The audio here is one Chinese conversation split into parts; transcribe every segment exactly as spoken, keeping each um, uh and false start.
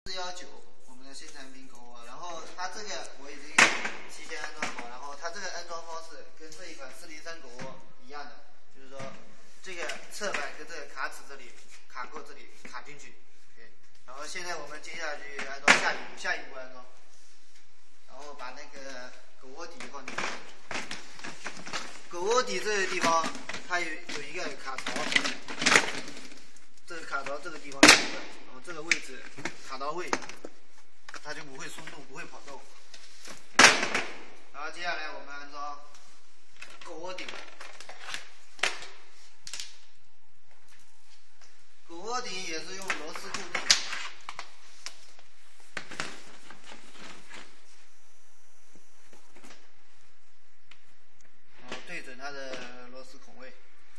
四幺九我们的新产品狗窝，然后它这个我已经提前安装好，然后它这个安装方式跟这一款四零三狗窝一样的，就是说这个侧板跟这个卡尺这里卡扣这里卡进去，对。然后现在我们接下去安装下一步，下一步安装，然后把那个狗窝底放进去。狗窝底这个地方它有有一个卡槽，这个卡槽这个地方有一个，然后这个位置卡到位，它就不会松动，不会跑动。然后接下来我们安装狗窝顶，狗窝顶也是用螺丝固定。然后对准它的螺丝孔位。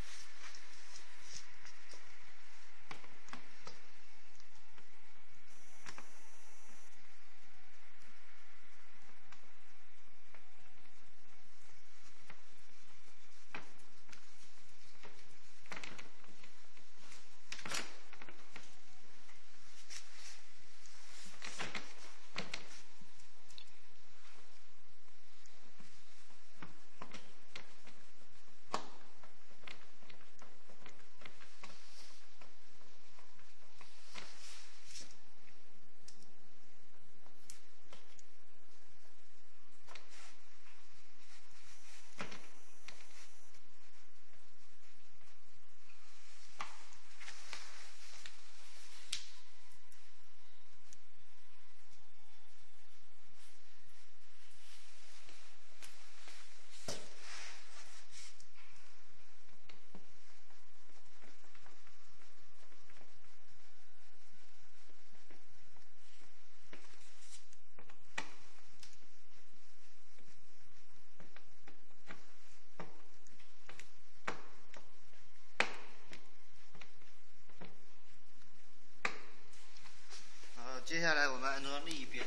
接下来我们安装另一边。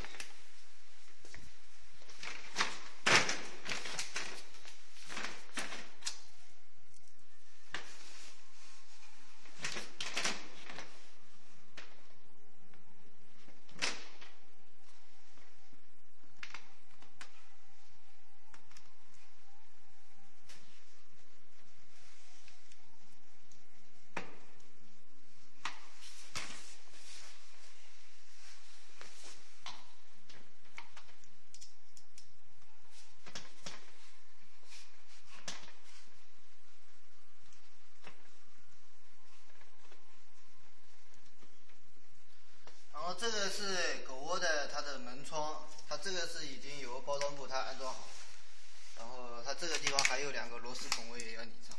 这个是狗窝的它的门窗，它这个是已经有包装部它安装好，然后它这个地方还有两个螺丝孔位也要拧上。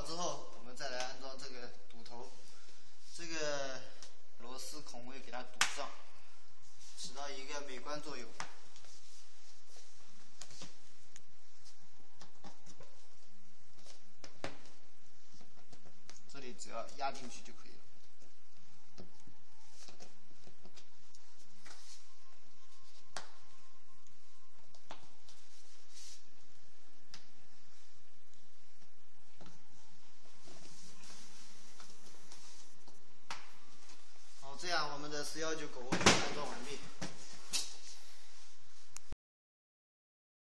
之后，我们再来安装这个堵头，这个螺丝孔位给它堵上，起到一个美观作用。这里只要压进去就可以了。好，这样我们的四一九狗窝